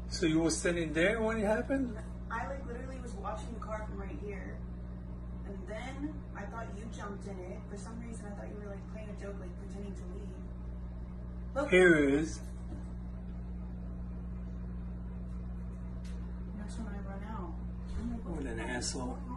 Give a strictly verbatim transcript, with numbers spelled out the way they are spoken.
So you were standing there when it happened? I like literally was watching the car from right here. And then I thought you jumped in it. For some reason I thought you were like playing a joke, like pretending to leave. Look. Here it is. That's when I run out. What an asshole.